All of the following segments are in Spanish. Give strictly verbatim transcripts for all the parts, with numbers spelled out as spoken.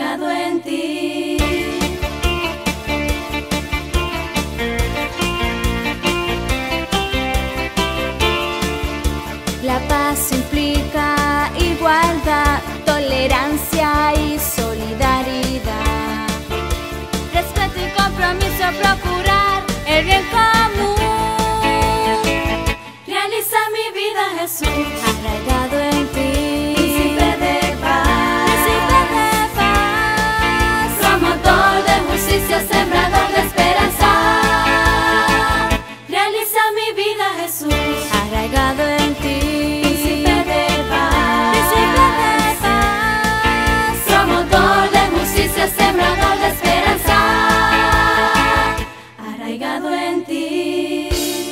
arraigado en ti. La paz implica igualdad, tolerancia y solidaridad. Respeto y compromiso, procurar el bien común. Realiza mi vida, Jesús, Arraigado en ti. príncipe de paz, Príncipe de paz. promotor de justicia, sembrador de esperanza. Realiza mi vida, Jesús, Arraigado en ti. príncipe de paz, Príncipe de paz. promotor de justicia, sembrador de esperanza. Arraigado en ti.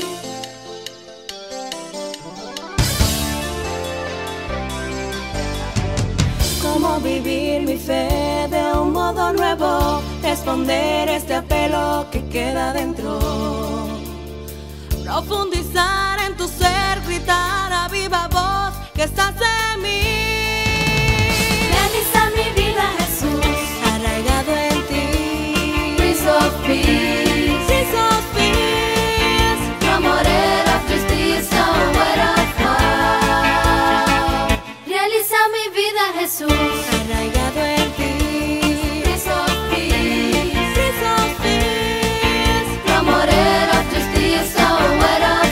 Cómo vivir mi fe de un modo nuevo, responder este apelo que queda dentro, profundizar en tu ser, gritar a viva voz que estás en mí. Realiza mi vida, Jesús, Arraigado en ti, Prince of Peace, Prince of Peace, promoter of justice, a word of hope. Realiza mi vida, Jesús, arraigado en ti, Prince of Peace, Prince of Peace, promoter of justice, a word of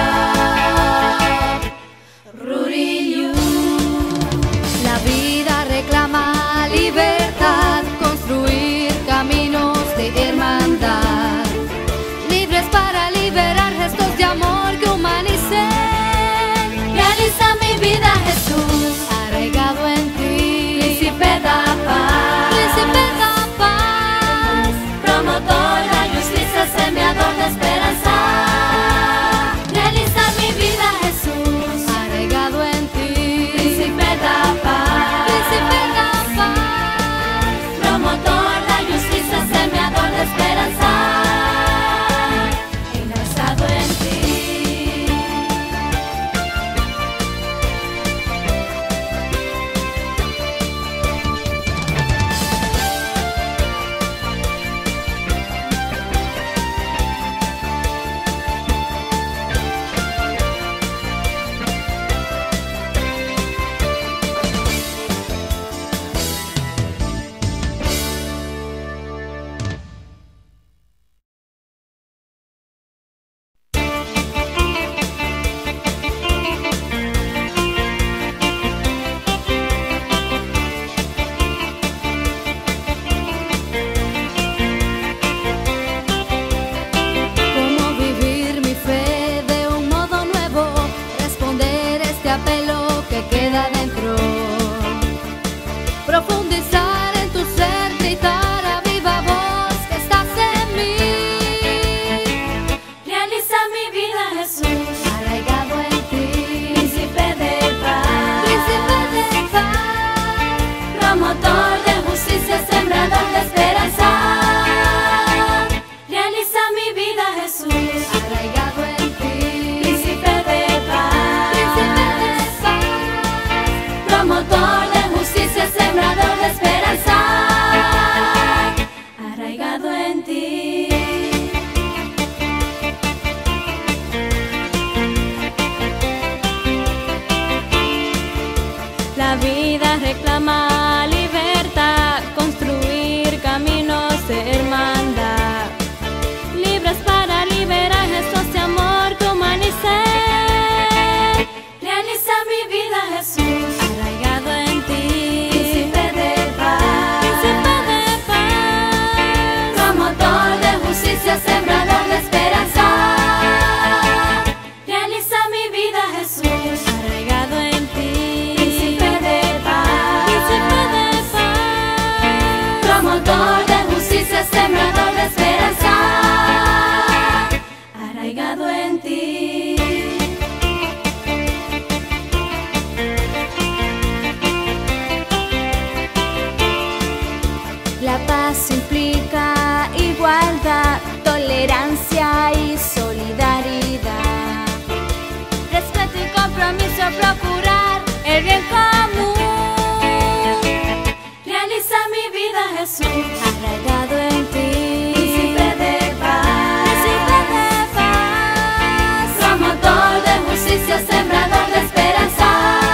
hope. Rooted in you. La vida reclama libertad, construir caminos de hermandad, libres para liberar gestos de amor que humanicen. Realiza mi vida, Jesús, Arraigado en ti, príncipe da paz, Príncipe da paz. promotor de justicia, sembrador de esperanza. Realiza mi vida, Jesús, Arraigado en ti, príncipe da paz, Príncipe da paz. promotor de justicia, sembrador de esperanza. Enraizado en ti. Cómo vivir mi fe de un modo nuevo, responder este apelo que queda dentro, profundizar en tu ser, gritar a viva voz que estás en mí. Realiza mi vida, Jesús, Arraigado en ti, príncipe de paz, Príncipe de paz. promotor de justicia, sembrador de esperanza. Realiza mi vida, Jesús, Arraigado en ti, príncipe de paz, Príncipe de paz. promotor de justicia, sembrador de esperanza. Arraigado en ti. La vida reclama libertad, construir caminos de hermandad, libres para liberar gestos de amor que humanicen. Realiza mi vida, Jesús, Arraigado en ti, príncipe de paz, Príncipe de paz, promotor de justicia, sembrador de esperanza. Realiza mi vida, Jesús, arraigado en ti, príncipe de paz, Príncipe de paz, promotor de justicia, sembrador de esperanza. Arraigado en ti. La paz implica igualdad, tolerancia y solidaridad. Respeto y compromiso, procurar el bien común. Realiza mi mi vida, Jesús, arraigado en ti, príncipe de paz, príncipe de paz, promotor de justicia, sembrador de esperanza.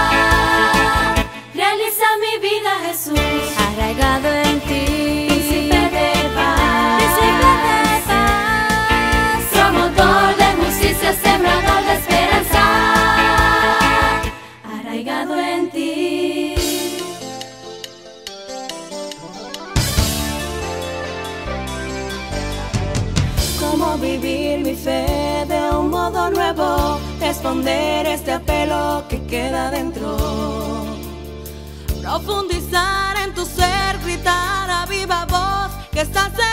realiza mi vida, Jesús, arraigado en ti, príncipe de paz, príncipe de paz, Promotor de justicia, sembrador de esperanza. arraigado en ti. Cómo vivir mi fe de un modo nuevo, responder este apelo que queda dentro, profundizar en tu ser, gritar a viva voz que estás en